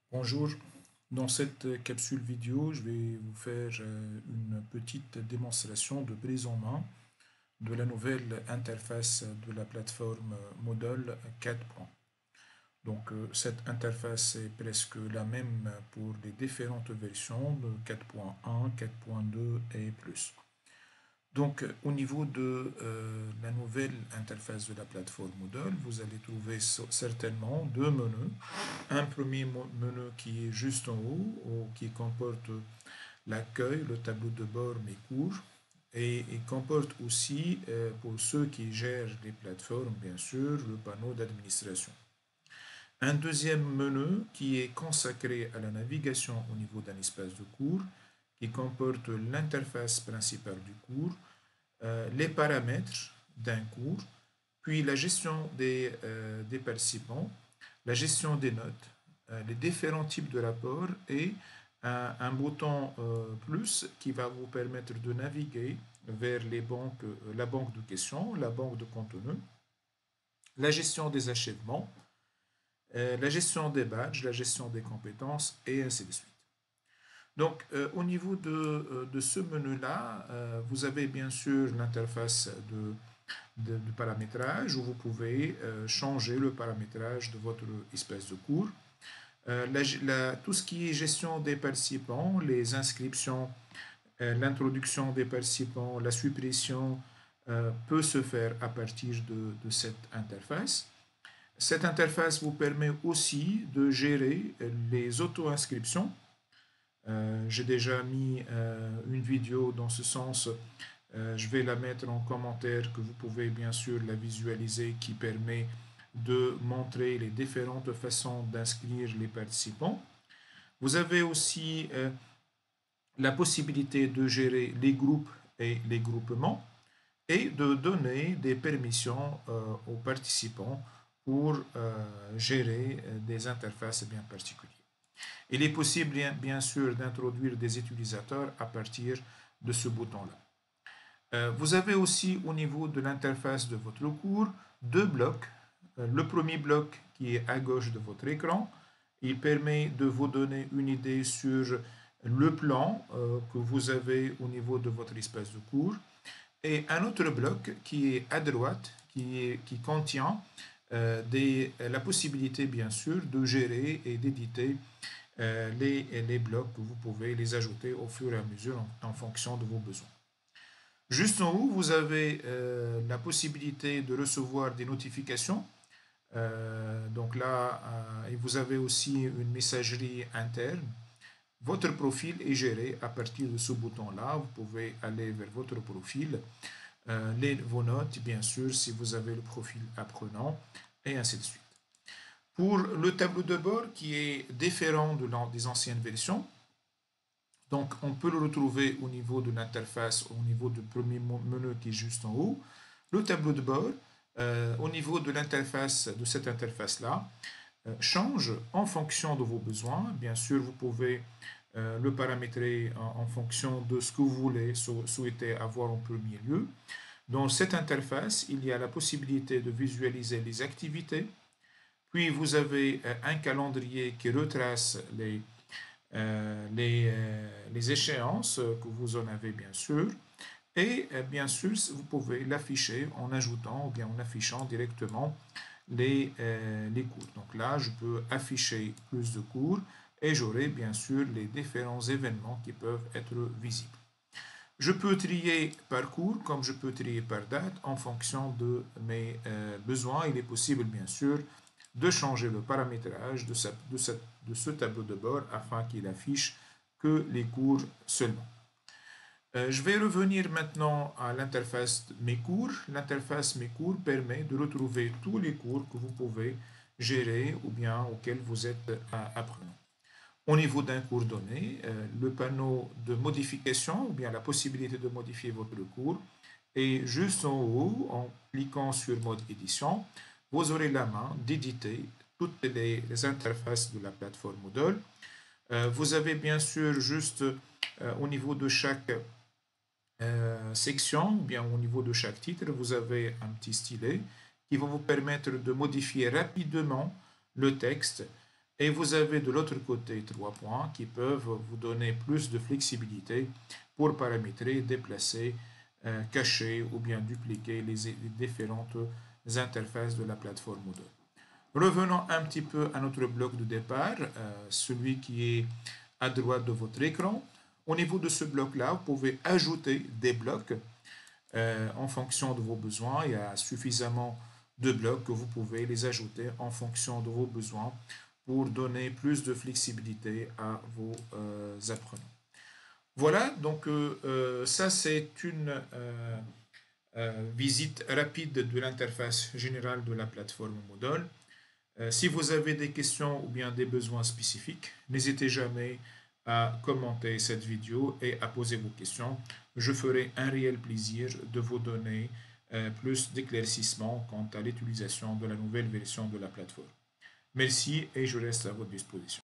Bonjour, dans cette capsule vidéo, je vais vous faire une petite démonstration de prise en main de la nouvelle interface de la plateforme Moodle 4. Cette interface est presque la même pour les différentes versions de 4.1, 4.2 et plus. Au niveau de la nouvelle interface de la plateforme Moodle, vous allez trouver certainement deux menus. Un premier menu qui est juste en haut, qui comporte l'accueil, le tableau de bord, mes cours, et il comporte aussi, pour ceux qui gèrent les plateformes, bien sûr, le panneau d'administration. Un deuxième menu qui est consacré à la navigation au niveau d'un espace de cours, qui comporte l'interface principale du cours, les paramètres d'un cours, puis la gestion des participants, la gestion des notes, les différents types de rapports et un bouton plus qui va vous permettre de naviguer vers la banque de questions, la banque de contenu, la gestion des achèvements, la gestion des badges, la gestion des compétences et ainsi de suite. Au niveau de ce menu-là, vous avez bien sûr l'interface de paramétrage où vous pouvez changer le paramétrage de votre espace de cours. Tout ce qui est gestion des participants, les inscriptions, l'introduction des participants, la suppression peut se faire à partir de cette interface. Cette interface vous permet aussi de gérer les auto-inscriptions. J'ai déjà mis une vidéo dans ce sens. Je vais la mettre en commentaire que vous pouvez bien sûr la visualiser qui permet de montrer les différentes façons d'inscrire les participants. Vous avez aussi la possibilité de gérer les groupes et les groupements et de donner des permissions aux participants pour gérer des interfaces bien particulières. Il est possible bien sûr d'introduire des utilisateurs à partir de ce bouton-là. Vous avez aussi au niveau de l'interface de votre cours deux blocs. Le premier bloc qui est à gauche de votre écran, il permet de vous donner une idée sur le plan que vous avez au niveau de votre espace de cours. Et un autre bloc qui est à droite, qui contient la possibilité bien sûr de gérer et d'éditer les blocs que vous pouvez les ajouter au fur et à mesure en fonction de vos besoins. Juste en haut, vous avez la possibilité de recevoir des notifications. Et vous avez aussi une messagerie interne. Votre profil est géré à partir de ce bouton-là. Vous pouvez aller vers votre profil, vos notes, bien sûr, si vous avez le profil apprenant, et ainsi de suite. Pour le tableau de bord qui est différent des anciennes versions, donc, on peut le retrouver au niveau de l'interface, au niveau du premier menu qui est juste en haut. Le tableau de bord, au niveau de l'interface, de cette interface-là, change en fonction de vos besoins. Bien sûr, vous pouvez le paramétrer en fonction de ce que vous voulez souhaiter avoir en premier lieu. Dans cette interface, il y a la possibilité de visualiser les activités. Puis, vous avez un calendrier qui retrace les échéances que vous en avez bien sûr. Et bien sûr, vous pouvez l'afficher en ajoutant ou bien en affichant directement les cours. Donc là, je peux afficher plus de cours et j'aurai bien sûr les différents événements qui peuvent être visibles. Je peux trier par cours comme je peux trier par date en fonction de mes besoins. Il est possible bien sûr de changer le paramétrage de ce tableau de bord afin qu'il affiche que les cours seulement. Je vais revenir maintenant à l'interface Mes cours. L'interface Mes cours permet de retrouver tous les cours que vous pouvez gérer ou bien auxquels vous êtes apprenant. Au niveau d'un cours donné, le panneau de modification ou bien la possibilité de modifier votre cours est juste en haut en cliquant sur mode édition. Vous aurez la main d'éditer toutes les interfaces de la plateforme Moodle. Vous avez bien sûr juste au niveau de chaque section, ou bien au niveau de chaque titre, vous avez un petit stylet qui va vous permettre de modifier rapidement le texte Et vous avez de l'autre côté 3 points qui peuvent vous donner plus de flexibilité pour paramétrer, déplacer, cacher ou bien dupliquer les différentes interfaces de la plateforme Moodle. Revenons un petit peu à notre bloc de départ, celui qui est à droite de votre écran. Au niveau de ce bloc-là, vous pouvez ajouter des blocs en fonction de vos besoins. Il y a suffisamment de blocs que vous pouvez les ajouter en fonction de vos besoins pour donner plus de flexibilité à vos apprenants. Voilà, donc ça c'est une visite rapide de l'interface générale de la plateforme Moodle. Si vous avez des questions ou bien des besoins spécifiques, n'hésitez jamais à commenter cette vidéo et à poser vos questions. Je ferai un réel plaisir de vous donner plus d'éclaircissements quant à l'utilisation de la nouvelle version de la plateforme. Merci et je reste à votre disposition.